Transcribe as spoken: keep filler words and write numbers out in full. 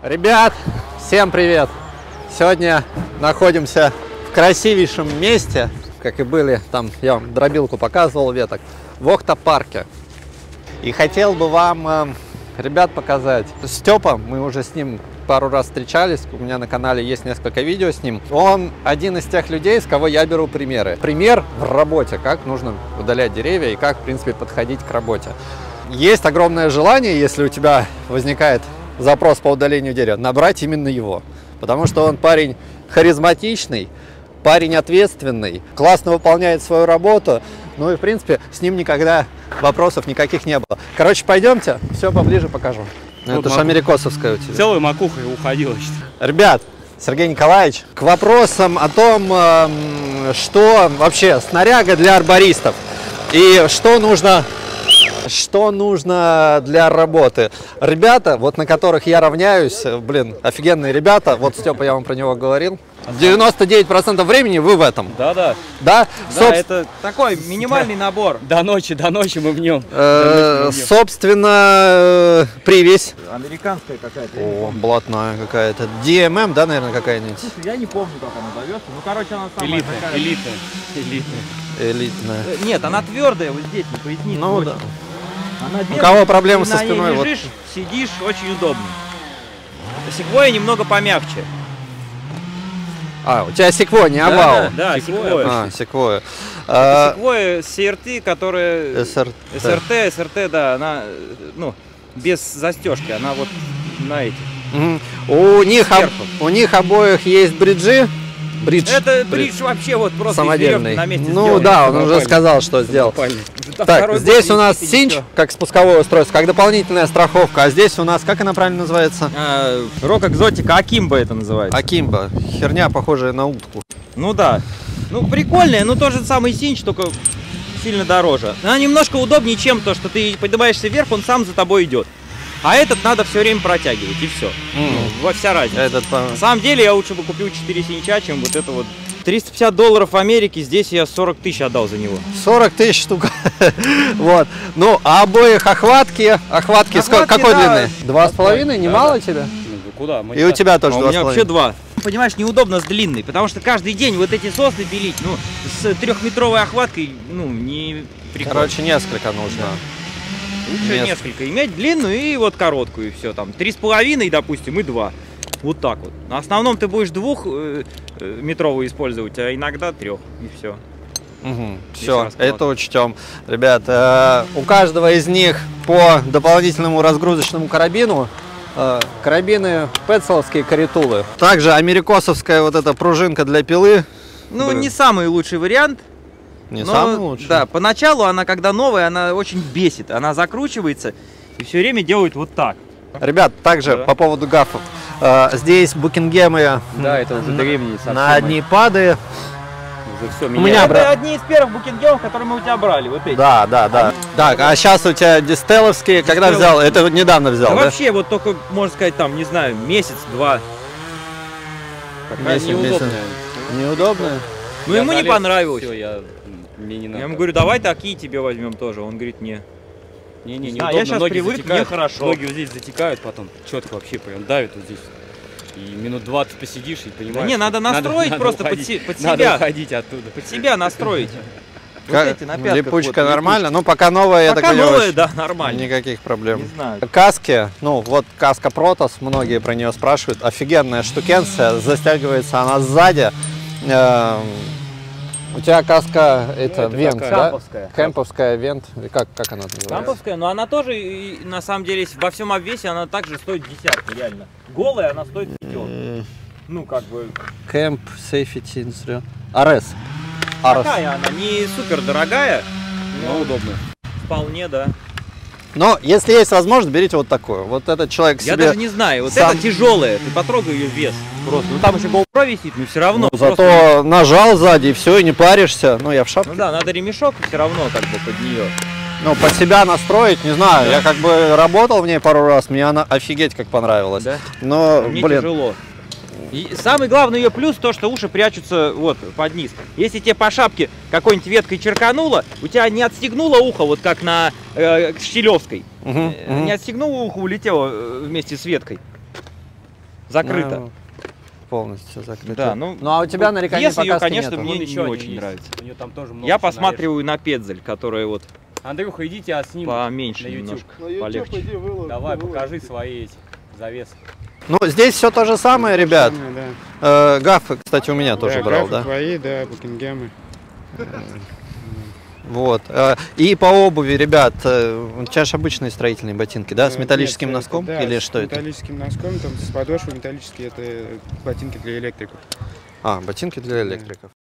Ребят, всем привет! Сегодня находимся в красивейшем месте, как и были, там я вам дробилку показывал, веток, в Охта-парке. И хотел бы вам, э, ребят, показать. Степа, мы уже с ним пару раз встречались, у меня на канале есть несколько видео с ним. Он один из тех людей, с кого я беру примеры. Пример в работе, как нужно удалять деревья и как, в принципе, подходить к работе. Есть огромное желание, если у тебя возникает запрос по удалению дерева, набрать именно его. Потому что он парень харизматичный, парень ответственный, классно выполняет свою работу. Ну и, в принципе, с ним никогда вопросов никаких не было. Короче, пойдемте, все поближе покажу. Ну, это же америкосовская у тебя. Целой макухой уходила. Ребят, Сергей Николаевич, к вопросам о том, что вообще снаряга для арбористов и что нужно... Что нужно для работы? Ребята, вот на которых я равняюсь, блин, офигенные ребята. Вот, Степа, я вам про него говорил. девяносто девять процентов времени вы в этом. Да, да. Да, да Соб... это такой минимальный набор. До ночи, до ночи мы в нем. Э, собственно, привесь. Американская какая-то. О, блатная какая-то. ди эм эм, да, наверное, какая-нибудь? Слушай, я не помню, как она зовется. Ну, короче, она самая Элитная, такая... элитная, элитная. Элитная. Нет, она твердая, вот здесь, на пояснице. Ну, очень. да. Она У кого проблемы со на ней спиной? лежишь, вот. Сидишь, очень удобно. Секвойя немного помягче. А, у тебя секвойя, не Да, овал. да, да, секвойя. А, секвойя. Это секвойя си эр ти, которая... эс эр ти. эс эр ти, эс эр ти, да, она, ну, без застежки, она вот на эти. У них, об, у них обоих есть бриджи. Бридж. Это бридж вообще вот просто самодельный. На месте ну сделали. да, он уже сказал, что сделал. Так, здесь у нас синч, как спусковое устройство, как дополнительная страховка. А здесь у нас, как она правильно называется? Рок Экзотика Акимба это называется. Акимба. Херня, похожая на утку. Ну да. Ну прикольная, но тот же самый синч, только сильно дороже. Она немножко удобнее, чем то, что ты поднимаешься вверх, он сам за тобой идет. А этот надо все время протягивать, и все. Mm. Ну, во вся разница. Этот, на самом деле я лучше бы купил четыре синча, чем вот это вот. триста пятьдесят долларов в Америке, здесь я сорок тысяч отдал за него. сорок тысяч штук. Вот. Ну, а обоих охватки, охватки, охватки какой да, длины? Два с половиной, немало тебе? Ну, куда? Мы и у тебя тоже а два у меня вообще два. Понимаешь, неудобно с длинной, потому что каждый день вот эти сосны пилить, ну, с трехметровой охваткой, ну, не прикольно. Короче, несколько нужно. Да. Лучше Мест. несколько иметь, длинную и вот короткую, и все там. Три с половиной, допустим, и два. Вот так вот. На основном ты будешь двухметровую использовать, а иногда трех, и все. Угу. Все, это учтем. Ребят, э, у каждого из них по дополнительному разгрузочному карабину э, карабины петцеловские каритулы. Также америкосовская вот эта пружинка для пилы. Ну, Блин. не самый лучший вариант. Не Но, самый лучший? Да, поначалу она, когда новая, она очень бесит. Она закручивается и все время делает вот так. Ребят, также да. по поводу гафов. Э, здесь букингемы да, это уже древние на одни пады. Уже все, у меня это бра... одни из первых букингемов, которые мы у тебя брали. Вот эти. Да, да, да. Они... Так, а сейчас у тебя дистеловские, когда взял? Это недавно взял, да? да? Вообще, вот только, можно сказать, там, не знаю, месяц-два. Месяц, неудобная. Неудобная? Ну, я ему не понравилось. Все, я... Мне не надо. Я ему говорю, давай такие тебе возьмем тоже. Он говорит, не. Не, не, не. А, я сейчас ноги привык, затекают, мне хорошо. Ноги вот здесь затекают, потом четко вообще прям давит вот здесь. И минут двадцать посидишь и понимаешь. Да не, надо настроить надо, просто надо под, под себя. Надо уходить оттуда. Под себя настроить. Как, вот эти липучка вот, нормально? Ну, пока новая, пока я так новая, да, нормально. Никаких проблем. Не знаю. Каски, ну, вот каска Protos, многие про нее спрашивают. Офигенная штукенция, застегивается она сзади. У тебя каска, это, ну, это вент, да? Камповская. Кэмповская вент, как, как она называется? Камповская, но она тоже, на самом деле, во всем обвесе она также стоит десятку, реально. Голая она стоит пятерку. Mm. Ну, как бы... Camp Safety Instrument. ар эс. Такая она, не супер дорогая, но, но удобная. Вполне, да. Но, если есть возможность, берите вот такую. Вот этот человек Я себе... даже не знаю, вот сам... это тяжелая, ты потрогай ее вес. Просто. Ну там еще GoPro висит, но все равно. Ну, зато просто... нажал сзади и все, и не паришься. Ну, я в шапке. Ну да, надо ремешок все равно как бы под нее. Ну, под себя настроить, не знаю. Да. Я как бы работал в ней пару раз, мне она офигеть как понравилась. Да? Но, мне блин... тяжело. И самый главный ее плюс то, что уши прячутся вот под низ. Если тебе по шапке какой-нибудь веткой черкануло, у тебя не отстегнуло ухо, вот как на э, Щелевской. Угу, э, угу. Не отстегнуло ухо, улетело вместе с веткой. Закрыто. Ну, полностью закрыто. Да, ну, ну а у тебя ну, нареканий вес её, пока что конечно, нету. мне Вон не еще они очень есть. нравится. У нее там тоже много Я всего посматриваю на Педзель, который вот нарежено. Андрюха, идите, я сниму. поменьше на YouTube. немножко, На YouTube полегче. иди, выложи, Давай, выложи. покажи свои эти завесы. Ну, здесь все то же самое, ребят. Да. Э, гафы, кстати, у меня тоже Да, брал, графы да? твои, да, Букингемы. Вот. Э, И по обуви, ребят, э, у тебя же обычные строительные ботинки, да? С Э, металлическим нет, носком? да, Или с что это? металлическим носком, там с подошвой металлические, это ботинки для электриков. А, ботинки для электриков.